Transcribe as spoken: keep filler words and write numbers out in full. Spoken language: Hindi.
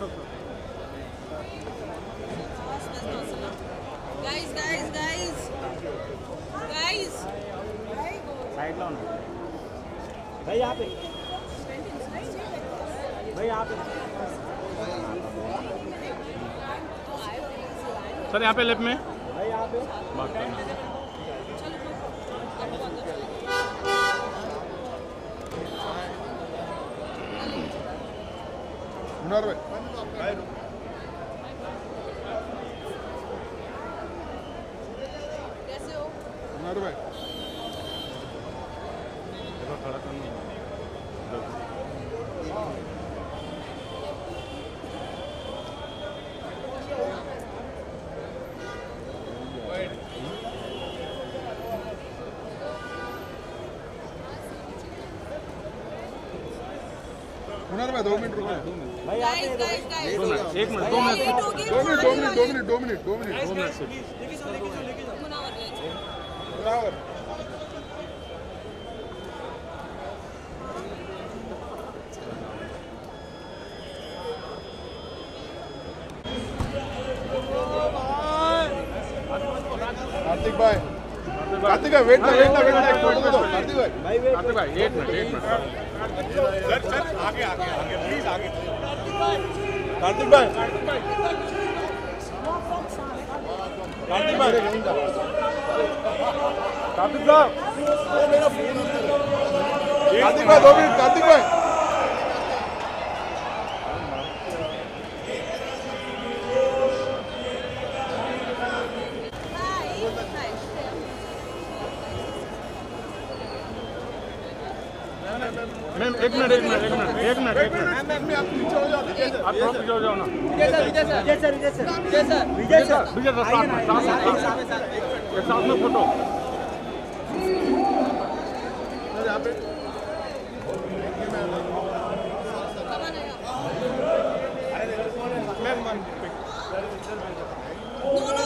Guys, guys, guys, guys. Side लो ना भाई, यहाँ पे भाई, यहाँ पे सर, यहाँ पे लेफ्ट में भाई, यहाँ पे बात करना। हुनर भाई, कैसे हो? हुनर भाई, देखो खड़ा करना। हुनर भाई, दो मिनट रुको। भाई, यहाँ Guys, पे guys, guys. दो मिनट, एक मिनट, दो मिनट, Wait, okay, दो मिनट, दो fine, मिनट, fine. दो मिनट, दो मिनट, दो मिनट। दो मिनट से मुनावर रहे। बराबर। कार्तिक भाई, कार्तिक भाई, वेट ना, वेट ना, वेट ना, एक फोटो दो, कार्तिक भाई। भाई वेट कार्तिक भाई, एक मिनट, एक मिनट। सर, सर, आगे, आगे, आगे, प्लीज आगे। कार्तिक भाई, कार्तिक भाई, कार्तिक भाई, कार्तिक साहब, कार्तिक भाई, दो मिनट, कार्तिक भाई। मैम, एक मिनट, एक मिनट, एक मिनट, एक मिनट, एक मिनट। मैं आप पीछे हो जाओ, विजय सर। आप थोड़ा पीछे हो जाओ ना। Vijay sir, Vijay sir, Vijay sir, Vijay sir, Vijay sir, Vijay sir, साथ में, साथ में, साथ में, एक साथ में फोटो। सर, यहाँ पे। No, no,